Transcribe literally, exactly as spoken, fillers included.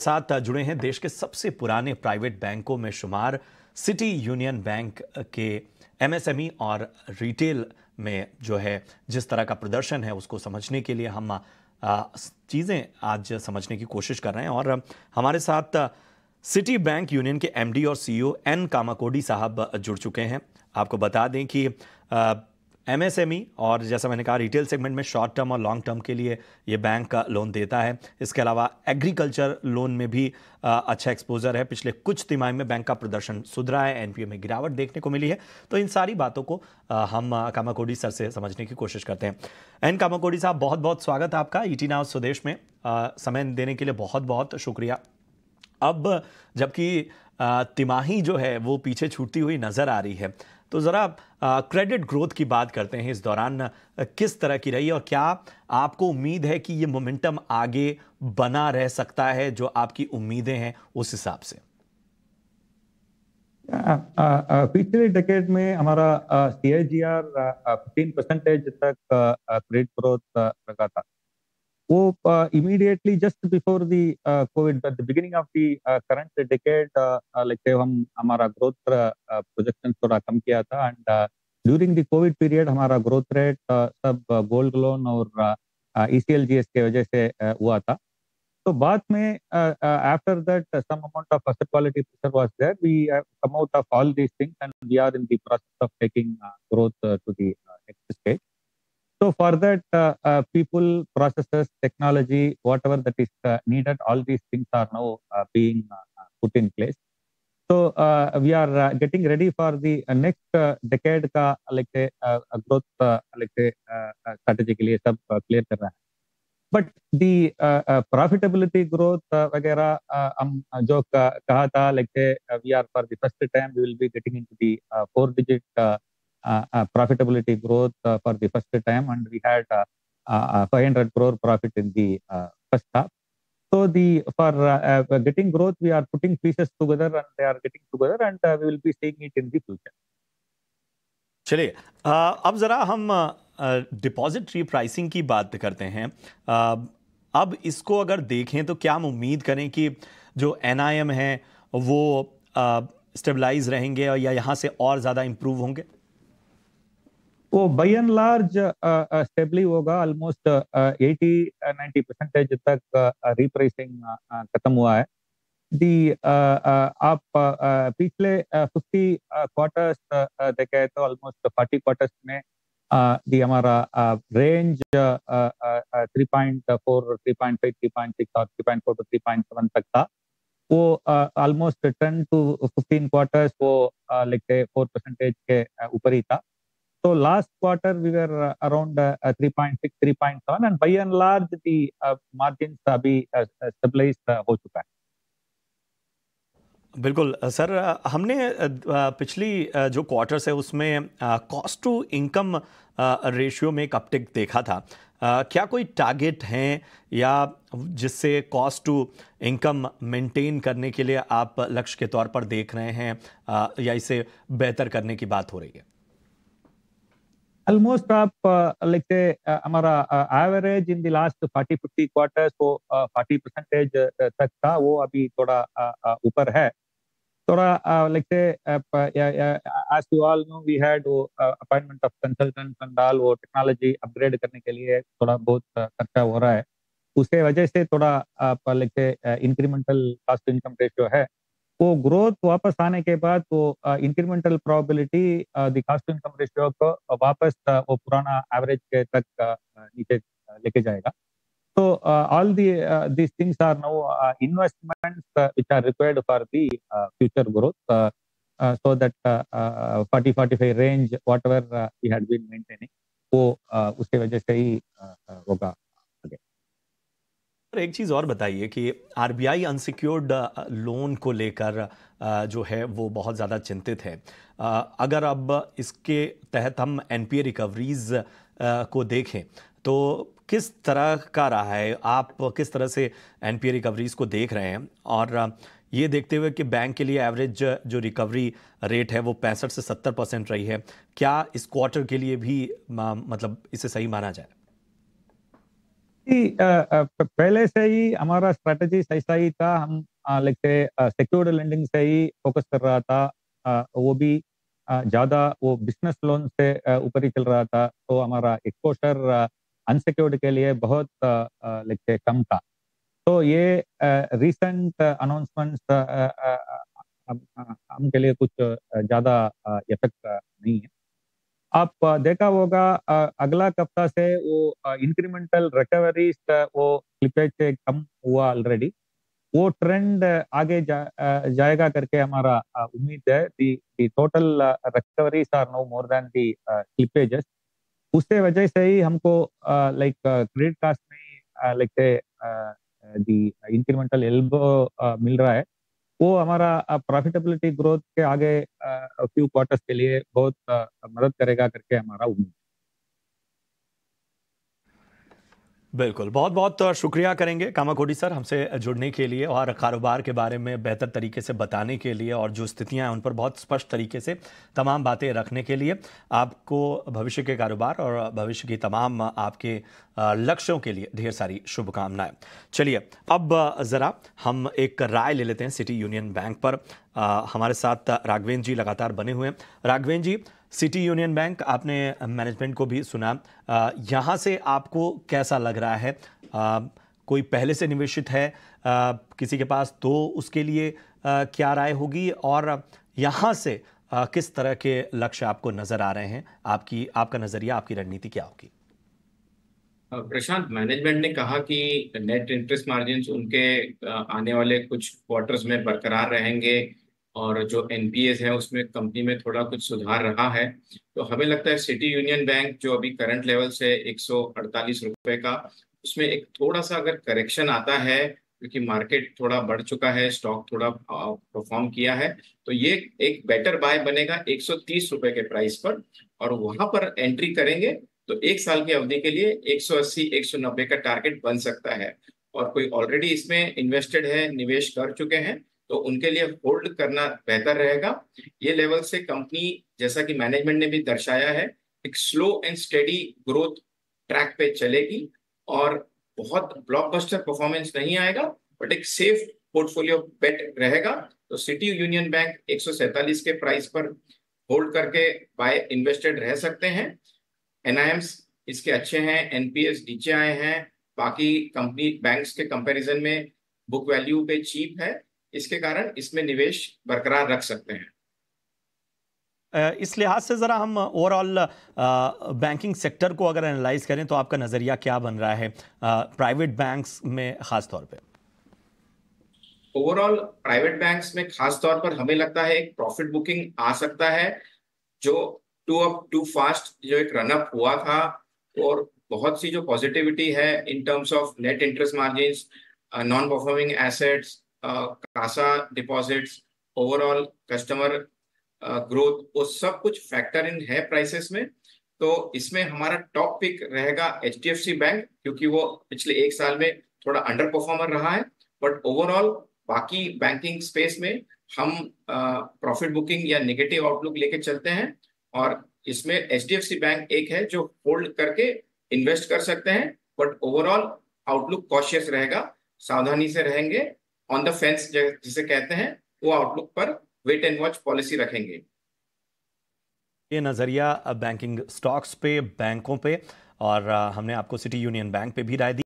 साथ जुड़े हैं देश के सबसे पुराने प्राइवेट बैंकों में शुमार सिटी यूनियन बैंक के एमएसएमई और रिटेल में जो है जिस तरह का प्रदर्शन है उसको समझने के लिए हम चीज़ें आज समझने की कोशिश कर रहे हैं। और हमारे साथ सिटी बैंक यूनियन के एमडी और सीईओ एन कामाकोडी साहब जुड़ चुके हैं। आपको बता दें कि एमएसएमई और जैसा मैंने कहा रिटेल सेगमेंट में शॉर्ट टर्म और लॉन्ग टर्म के लिए ये बैंक का लोन देता है। इसके अलावा एग्रीकल्चर लोन में भी आ, अच्छा एक्सपोजर है। पिछले कुछ तिमाही में बैंक का प्रदर्शन सुधरा है, एनपीए में गिरावट देखने को मिली है। तो इन सारी बातों को आ, हम कामाकोडी सर से समझने की कोशिश करते हैं। एन कामाकोडी साहब, बहुत बहुत स्वागत है आपका ईटी नाउ स्वदेश में। आ, समय देने के लिए बहुत बहुत शुक्रिया। अब जबकि तिमाही जो है वो पीछे छूटती हुई नजर आ रही है, तो ज़रा क्रेडिट ग्रोथ की बात करते हैं। इस दौरान आ, किस तरह की रही और क्या आपको उम्मीद है कि ये मोमेंटम आगे बना रह सकता है? जो आपकी उम्मीदें हैं उस हिसाब से। पिछले डेकेड में हमारा सीएजीआर फिफ्टीन परसेंटेज तक क्रेडिट ग्रोथ लगा था। वो immediately just before the COVID, the beginning of the current decade, like हम हमारा ग्रोथ प्रोजेक्शन थोड़ा कम किया था। And during the COVID period हमारा ग्रोथ रेट सब गोल्ड लोन और ईसीएलजीएस के वजह से uh, हुआ था। तो बाद में after that some amount of asset quality pressure was there, we come out of all these things and we are in the process of taking growth to the next stage. So for that, uh, uh, people, processes, technology, whatever that is uh, needed, all these things are now uh, being uh, put in place. So uh, we are uh, getting ready for the uh, next uh, decade का like say uh, growth uh, like say uh, strategy के लिए सब uh, clear कर रहा है. But the uh, uh, profitability growth uh, वगैरह uh, हम जो कहा था like say uh, we are for the first time we will be getting into the uh, four digit uh, Uh, uh, profitability growth uh, for the first time, and we had uh, uh, five hundred crore profit in the uh, first half. So the for uh, uh, getting growth, we are putting pieces together, and they are getting together, and uh, we will be seeing it in the future. चलिए अब जरा हम deposit repricing की बात करते हैं। अब इसको अगर देखें तो क्या हम उम्मीद करें कि जो एनआईएम है वो स्टेबलाइज रहेंगे या यहाँ से और ज्यादा इंप्रूव होंगे? वो बाय एंड लार्ज स्टेबली होगा। ऑलमोस्ट एटी नाइंटी परसेंटेज तक रिप्राइसिंग खत्म हुआ है। दी आप पिछले फिफ्टी क्वार्टर्स देखे तो ऑलमोस्ट फोर्टी क्वार्टर्स में दी हमारा range three point four, three point five, three point six और three point four to three point seven तक था। वो almost ten to fifteen quarters वो लाइक फोर परसेंटेज के ऊपर ही था। So last quarter we were uh, around uh, three point six, three point seven, and by and large the uh, margins अभी uh, stabilized uh, हो चुका है। बिल्कुल sir, हमने पिछली जो क्वार्टर्स है उसमें कॉस्ट टू इनकम रेशियो में एक अपटिक देखा था। क्या कोई टारगेट हैं या जिससे कॉस्ट टू इनकम मेंटेन करने के लिए आप लक्ष्य के तौर पर देख रहे हैं या इसे बेहतर करने की बात हो रही है? Almost आप लाइक से हमारा average in the last forty fifty quarters वो फोर्टी परसेंटेज तक था। वो अभी थोड़ा ऊपर है। थोड़ा लाइक से as you all know we had वो appointment of consultants and all, वो टेक्नोलॉजी अपग्रेड करने के लिए थोड़ा बहुत खर्चा हो रहा है। उसके वजह से थोड़ा लाइक से incremental cost to income ratio है। वो ग्रोथ वापस आने के बाद वो incremental probability the cost to income ratio को वापस uh, वो पुराना एवरेज के तक uh, नीचे uh, लेके जाएगा। तो all the this things are now investments which are required for the future growth, so that forty forty five range whatever we had been maintaining वो uh, उसके वजह से ही uh, होगा। एक चीज़ और बताइए कि आरबीआई अनसिक्योर्ड लोन को लेकर जो है वो बहुत ज़्यादा चिंतित है। अगर अब इसके तहत हम एनपीए रिकवरीज को देखें तो किस तरह का रहा है? आप किस तरह से एनपीए रिकवरीज को देख रहे हैं? और ये देखते हुए कि बैंक के लिए एवरेज जो रिकवरी रेट है वो पैंसठ से सत्तर परसेंट रही है, क्या इस क्वार्टर के लिए भी मतलब इसे सही माना जाए? कि, अ, अ, प- पहले से ही हमारा स्ट्रैटेजी ऐसा ही था। हम लाइक सिक्योर्ड लेंडिंग से ही फोकस कर रहा था। अ, वो भी अ, ज्यादा वो बिजनेस लोन से अ, ऊपर ही चल रहा था, तो हमारा एक्सपोजर अनसिक्योर्ड के लिए बहुत लाइक कम था। तो ये रीसेंट अनाउंसमेंट्स हम हम के लिए कुछ अ, ज्यादा इफेक्ट नहीं है। आप अ, देखा होगा, अ, अगला हफ्ता से वो इंक्रीमेंटल रिकवरीज वो स्लिपेज से कम हुआ ऑलरेडी। वो ट्रेंड आगे जा, अ, जाएगा करके हमारा अ, उम्मीद है। The the total recoveries are no more than the slippages. उससे वजह से ही हमको लाइक क्रेडिट कास्ट में लाइक दी इंक्रीमेंटल एल्बो मिल रहा है। वो हमारा प्रॉफिटेबिलिटी ग्रोथ के आगे फ्यू क्वार्टर्स के लिए बहुत अ, मदद करेगा करके हमारा उम्मीद बिल्कुल, बहुत बहुत शुक्रिया करेंगे कामाकोडी सर हमसे जुड़ने के लिए और कारोबार के बारे में बेहतर तरीके से बताने के लिए और जो स्थितियां हैं उन पर बहुत स्पष्ट तरीके से तमाम बातें रखने के लिए। आपको भविष्य के कारोबार और भविष्य की तमाम आपके अ, लक्ष्यों के लिए ढेर सारी शुभकामनाएं। चलिए अब ज़रा हम एक राय ले लेते हैं सिटी यूनियन बैंक पर। अ, हमारे साथ राघवेंद्र जी लगातार बने हुए हैं। राघवेंद्र जी, सिटी यूनियन बैंक आपने मैनेजमेंट को भी सुना, अ, यहाँ से आपको कैसा लग रहा है? अ, कोई पहले से निवेशित है अ, किसी के पास, तो उसके लिए अ, क्या राय होगी? और यहाँ से अ, किस तरह के लक्ष्य आपको नजर आ रहे हैं? आपकी आपका नजरिया, आपकी रणनीति क्या होगी? अ, प्रशांत, मैनेजमेंट ने कहा कि नेट इंटरेस्ट मार्जिन्स उनके अ, आने वाले कुछ क्वार्टर्स में बरकरार रहेंगे और जो एनपीएस है उसमें कंपनी में थोड़ा कुछ सुधार रहा है। तो हमें लगता है सिटी यूनियन बैंक जो अभी करंट लेवल से एक सौ अड़तालीस रुपए का, उसमें एक थोड़ा सा अगर करेक्शन आता है, क्योंकि मार्केट थोड़ा बढ़ चुका है, स्टॉक थोड़ा परफॉर्म किया है, तो ये एक बेटर बाय बनेगा एक सौ तीस रुपए के प्राइस पर, और वहां पर एंट्री करेंगे तो एक साल की अवधि के लिए एक सौ अस्सी एक सौ नब्बे का टारगेट बन सकता है। और कोई ऑलरेडी इसमें इन्वेस्टेड है, निवेश कर चुके हैं, तो उनके लिए होल्ड करना बेहतर रहेगा। ये लेवल से कंपनी, जैसा कि मैनेजमेंट ने भी दर्शाया है, एक slow and steady growth track पे चलेगी और बहुत ब्लॉकबस्टर परफॉर्मेंस नहीं आएगा, बट एक सेफ पोर्टफोलियो बेट रहेगा। तो सिटी यूनियन बैंक एक सौ सैंतालीस के प्राइस पर होल्ड करके बाय इन्वेस्टेड रह सकते हैं। एनआईएम्स इसके अच्छे हैं, एनपीएस नीचे आए हैं, बाकी कंपनी बैंक्स के कंपैरिजन में बुक वैल्यू पे चीप है, इसके कारण इसमें निवेश बरकरार रख सकते हैं। अ, इस लिहाज से ज़रा हम ओवरऑल बैंकिंग सेक्टर को अगर एनालाइज करें तो आपका नज़रिया क्या बन रहा है प्राइवेट बैंक्स में ख़ास तौर पे? ओवरऑल प्राइवेट बैंक्स में खास तौर पर हमें लगता है एक प्रॉफिट बुकिंग आ सकता है, जो टू अप टू फास्ट जो एक रनअप हुआ था, और बहुत सी जो पॉजिटिविटी है in terms of net interest margins, non performing assets, CASA deposits, overall customer growth, वो सब कुछ फैक्टर इन है प्राइसेस में। तो इसमें हमारा टॉप पिक रहेगा एचडीएफसी बैंक, क्योंकि वो पिछले एक साल में थोड़ा अंडर परफॉर्मर रहा है। बट ओवरऑल बाकी बैंकिंग स्पेस में हम प्रॉफिट बुकिंग या नेगेटिव आउटलुक लेके चलते हैं, और इसमें एचडीएफसी बैंक एक है जो होल्ड करके इन्वेस्ट कर सकते हैं, बट ओवरऑल आउटलुक कॉशियस रहेगा, सावधानी से रहेंगे, ऑन द फेंस जिसे कहते हैं, वो आउटलुक पर वेट एंड वॉच पॉलिसी रखेंगे। ये नज़रिया बैंकिंग स्टॉक्स पे, बैंकों पे, और अ, हमने आपको सिटी यूनियन बैंक पे भी राय दी।